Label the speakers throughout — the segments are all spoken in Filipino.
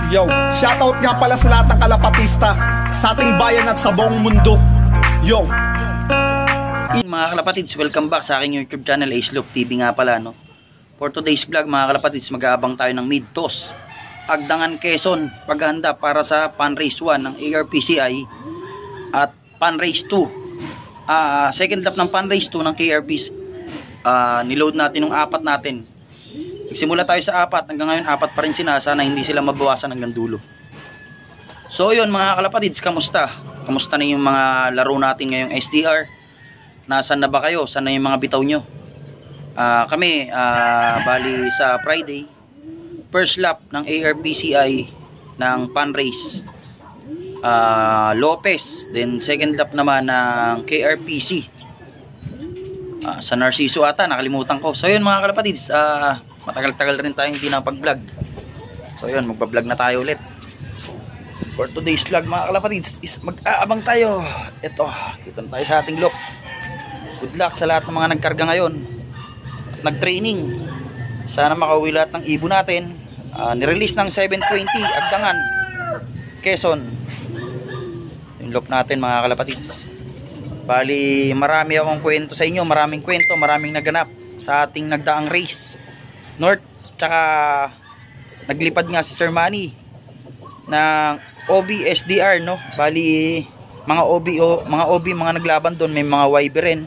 Speaker 1: Yo, shoutout nga pala sa lahat ng kalapatista sa ating bayan at sa buong mundo. Yo.
Speaker 2: Mga kalapatids, welcome back sa aking YouTube channel, Acelook TV nga pala, no? For today's vlog, mga kalapatids, mag-aabang tayo ng mid-toss Agdangan, Quezon, paghahanda para sa Pan-Race 1 ng ARPCI at Pan-Race 2. Second lap ng Pan-Race 2 ng KRPC. Niload natin yung apat natin. Nagsimula tayo sa apat, hanggang ngayon apat pa rin sinasa na hindi sila mabawasan hanggang dulo. So yun mga kalapatids, kamusta? Kamusta na yung mga laro natin ngayong SDR? Nasaan na ba kayo? Saan na yung mga bitaw nyo? Kami, bali sa Friday, first lap ng ARPCI ng Pan Race Lopez, then second lap naman ng KRPC sa Narciso ata, nakalimutan ko. So yun mga kalapatids, matagal-tagal rin tayong hindi napag-vlog. So yun, magpa-vlog na tayo ulit. For today's vlog mga kalapatids is mag-aabang tayo. Ito, dito na tayo sa ating look. Good luck sa lahat ng mga nagkarga ngayon at nag-training. Sana makauwi lahat ng ibon natin. Nirelease ng 720 Agdangan, Quezon yung loop natin mga kalapatids. Bali marami akong kwento sa inyo, maraming kwento, maraming naganap sa ating nagdaang race North, tsaka naglipad nga si Sir Manny ng OB SDR, no? Bali mga OB, mga naglaban doon, may mga YB rin.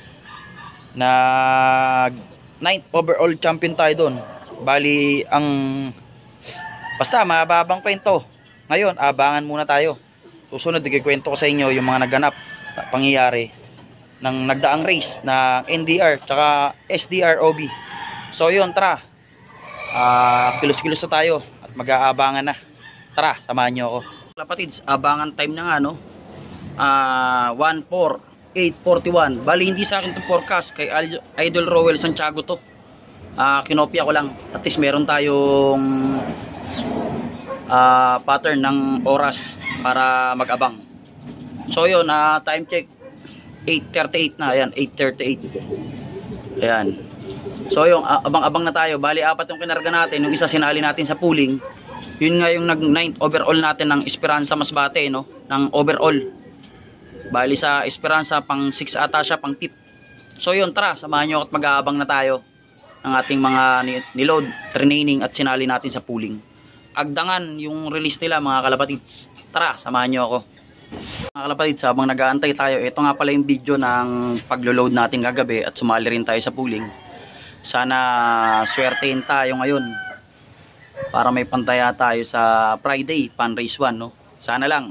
Speaker 2: Ninth overall champion tayo doon. Bali basta mababang kwento. Ngayon, abangan muna tayo. Susunod, ikikwento ko sa inyo yung mga naganap pangyayari ng nagdaang race na NDR tsaka SDR OB. So yun, tara. Kilos-kilos na tayo at mag-aabangan na. Tara, samahan nyo ako. Kapatids, abangan time na nga, no? 1-4-8-41. Bali, hindi sa akin itong forecast. Kay Idol Rowell Santiago to. Kinopya ko lang. At least meron tayong pattern ng oras para mag-abang. So yun, time check 8:38 na. Ayan, 8:38. Ayan. So yung abang-abang na tayo. Bali, apat yung kinarga natin. Yung isa sinali natin sa pooling. Yun nga yung nag-9th overall natin ng Esperanza Masbate, no? Ng overall. Bali sa Esperanza, pang 6 ata siya, pang tip. So yun, tara, samahan nyo at mag-aabang na tayo ng ating mga niload, training at sinali natin sa pooling. Agdangan yung release nila mga kalapatids. Tara, samahan nyo ako. Mga kalapatids, habang nag-aantay tayo, ito nga pala yung video ng paglo-load natin kagabi at sumali rin tayo sa pooling. Sana swertein tayo ngayon para may pantaya tayo sa Friday, Pan Race 1, no? Sana lang.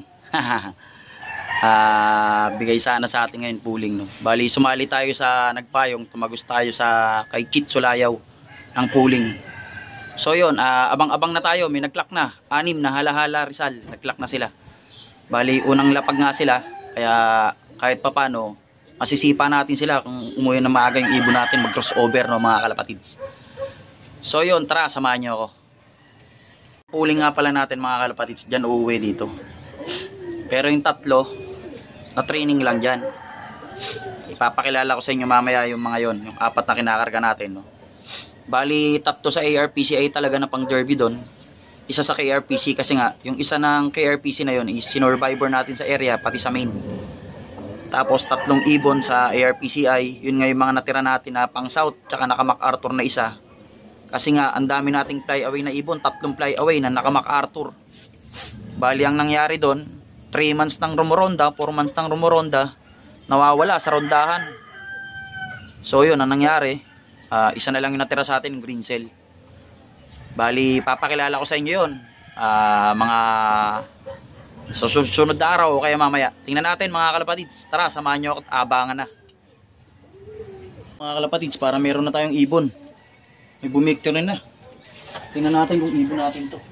Speaker 2: Bigay sana sa atin ngayon pooling, no? Bali, sumali tayo sa nagpayong, tumagos tayo sa kay Kit Sulayaw ng pooling. So yun, abang-abang na tayo, may nagclock na 6 na Hala-Hala Rizal, nagclock na sila. Bali, unang lapag nga sila, kaya kahit papano masisipa natin sila kung umuwi na maaga yung ibon natin, mag-crossover, no mga kalapatids. So yun, tara, samahan nyo ako. Pooling nga pala natin mga kalapatids, dyan uuwi dito. Pero yung tatlo na training lang dyan. Ipapakilala ko sa inyo mamaya yung mga yon, yung apat na kinakarga natin, no? Bali, tatlo sa ARPCI talaga na pang derby doon. Isa sa KRPC kasi nga, yung isa ng KRPC na yon is sinurvivor natin sa area, pati sa main. Tapos tatlong ibon sa ARPCI, yun nga yung mga natira natin na pang south, tsaka naka MacArthur na isa. Kasi nga, ang dami nating fly away na ibon, tatlong fly away na naka MacArthur. Bali, ang nangyari doon, 3 months ng rumoronda, 4 months ng rumoronda, nawawala sa rondahan. So yun, ang nangyari, isa na lang yung natira sa atin, green cell. Bali, papakilala ko sa inyo yun, mga sa susunod na araw o kaya mamaya. Tingnan natin mga kalapatids. Tara, samahan nyo at abangan na. Mga kalapatids, para meron na tayong ibon. May bumiktir rin na. Tingnan natin kung ibon natin to.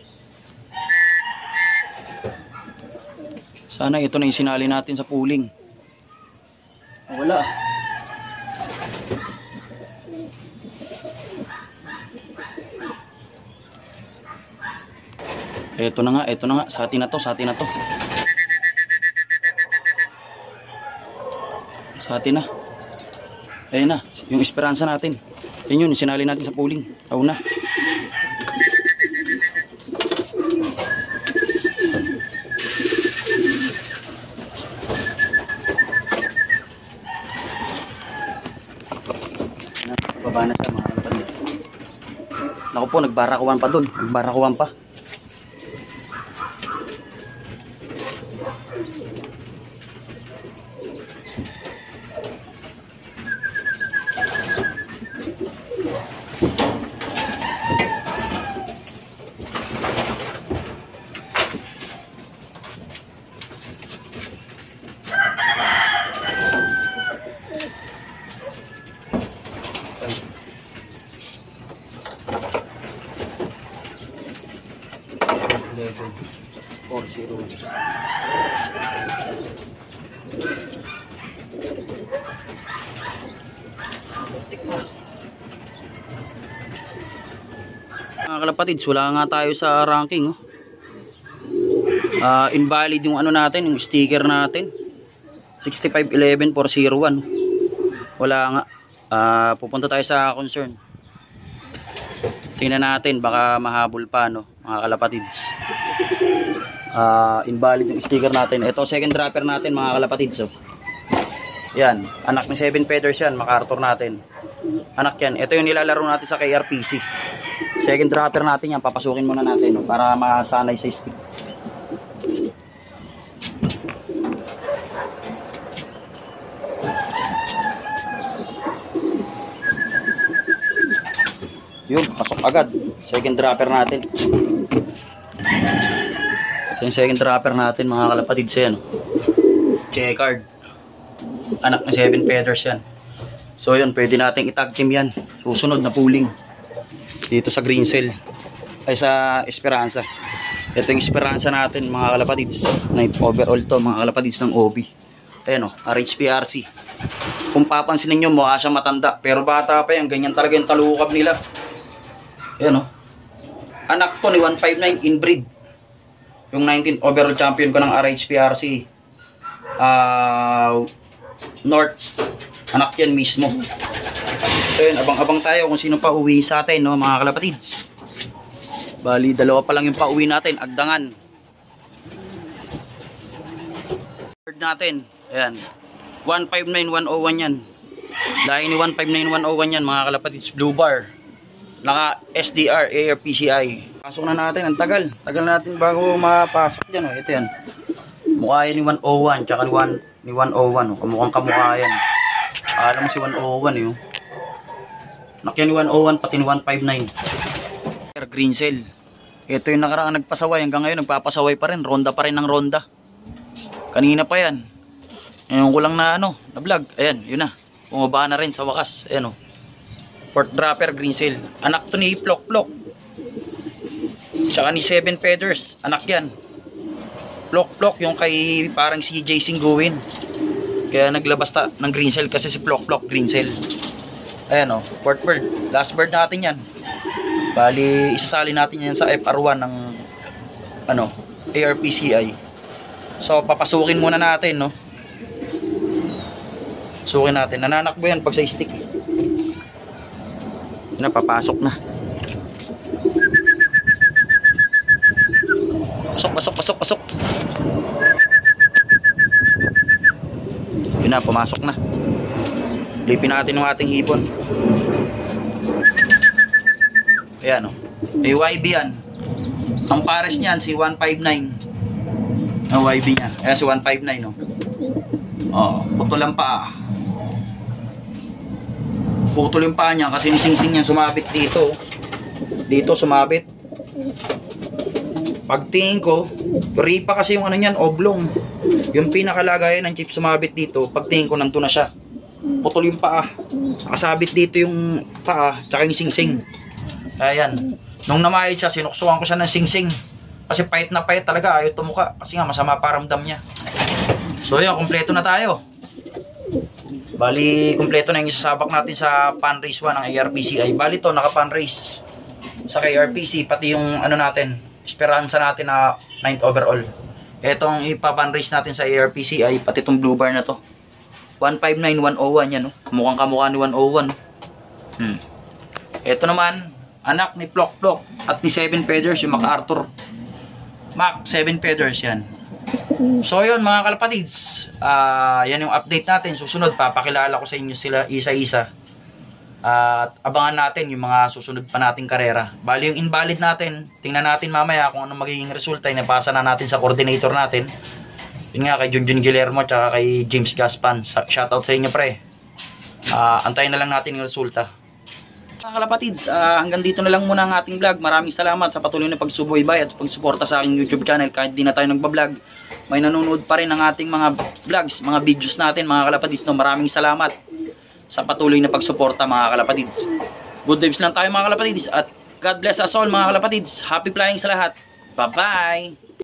Speaker 2: Sana ito na yung sinali natin sa pooling. Wala. Ito na nga, sa atin na to. Sa atin na. Ayun na, yung Esperanza natin. Yun, sinali natin sa pooling. Aw na. Naku po, nagbarakuan pa dun. Nagbarakuan pa. Level 401. Mga kalapatids, wala nga tayo sa ranking. Invalid yung ano natin, yung sticker natin. 6511401. Wala nga. Pupunta tayo sa concern. Tingnan natin, baka mahabol pa, no, mga kalapatids. Invalid yung sticker natin. Ito second dropper natin, mga kalapatids. Yan, anak ni 7 feathers yan, MacArthur natin. Anak yan. Ito yung nilalaro natin sa KRPC. Second dropper natin yan, papasukin muna natin, no, para masanay sa stick. Yun, pasok agad. Second dropper natin. Ito yung second dropper natin, mga kalapatids yan. Checkered. Anak ng 7 feathers yan. So yun, pwede natin itag team yan. Susunod na pooling. Dito sa Green Cell. Ay sa Esperanza. Ito yung Esperanza natin, mga kalapatids. Night overall to, mga kalapatids ng OB. Ayan o, RHPRC. Kung papansin ninyo, mukha siya matanda. Pero bata pa yan, ganyan talaga yung talukab nila. Ayan o. Anak to ni 159 inbreed. Yung 19th overall champion ko ng RHPRC. North. Anak yan mismo. Ayan, abang-abang tayo kung sino pa uwi sa atin, no, mga kalapatids. Bali, dalawa pa lang yung pa uwi natin. Agdangan. Third natin. Ayan. 159101 yan. Dahil ni 159101 yan, mga kalapatids. Blue bar. Naka SDR, ARPCI. Pasok na natin, ang tagal. Tagal natin bago mapasok dyan. Ito yan. Mukha yan ni 101, tsaka ni 101. Kamukhang kamukha yan. Alam mo si 101 yun. Nakyan ni 101, pati ni 159. Green Cell. Ito yung nakaraang nagpasaway. Hanggang ngayon nagpapasaway pa rin. Ronda pa rin ng ronda. Kanina pa yan. Ngayon ko lang na na vlog. Ayan, yun na. Bumaba na rin sa wakas. Ayan o. Fourth dropper, Green Cell. Anak to ni Plok Plok. Tsaka ni 7 feathers. Anak yan. Plok Plok yung kay parang si CJ Singguin. Kaya naglabas ng Green Cell kasi si Plok Plok Green Cell. Ayan o. Fourth bird. Last bird natin yan. Bali, isasali natin yan sa FR1 ng ano, ARPCI. So, papasukin muna natin, no. Sukin natin. Nananakbo yan pag sa stick. Yun na, papasok na. Pasok. Yun na, pumasok na. Lipin natin yung ating ibon. Ayan o. YB yan. Ang pares niyan, si 159. Ang YB niya. Ayan si 159 o. Putol ang paa. Putol yung paa niya kasi ni Sing Sing yan sumabit dito. Dito sumabit. Pagtingin ko, ripa kasi yung ano niyan, oblong. Yung pinakalagayan ng chip sumabit dito, pagtingin ko nandun na siya. Putol yung paa. Nakasabit dito yung paa, tsaka yung Sing Sing. Ayan. Nung namayad siya, sinuksuan ko siya ng Sing Sing. Kasi pahit na pahit talaga, ayaw tumuka. Kasi nga, masama paramdam niya. So yun, kompleto na tayo. Bali, kompleto na yung isasabak natin sa pan race 1 ng ARPCI. Bali to, naka pan race sa KRPC, pati yung ano natin, Esperanza natin na 9th overall. Etong ipapan race natin sa ARPCI, pati itong blue bar na to. 159101 yan, no? Mukhang kamukha ni 101. Ito naman, anak ni Plok Plok at ni 7 feathers, yung MacArthur. Mac 7 feathers yan. So yun, mga kalapatids, yan yung update natin. Susunod, papakilala ko sa inyo sila isa-isa. At abangan natin yung mga susunod pa nating karera. Bali yung invalid natin, tingnan natin mamaya kung ano magiging resulta. Inapasa na natin sa coordinator natin. Yun nga, kay Junjun Guillermo at kay James Gaspan. Shoutout sa inyo, pre. Antayin na lang natin yung resulta. Mga kalapatids, hanggang dito na lang muna ang ating vlog. Maraming salamat sa patuloy na pagsubaybay at pagsuporta sa aking YouTube channel. Kahit di na tayo nagbablog, may nanonood pa rin ng ating mga vlogs, mga videos natin, mga kalapatids. No? Maraming salamat sa patuloy na pagsuporta, mga kalapatids. Good vibes lang tayo, mga kalapatids. At God bless us all, mga kalapatids. Happy flying sa lahat. Bye-bye!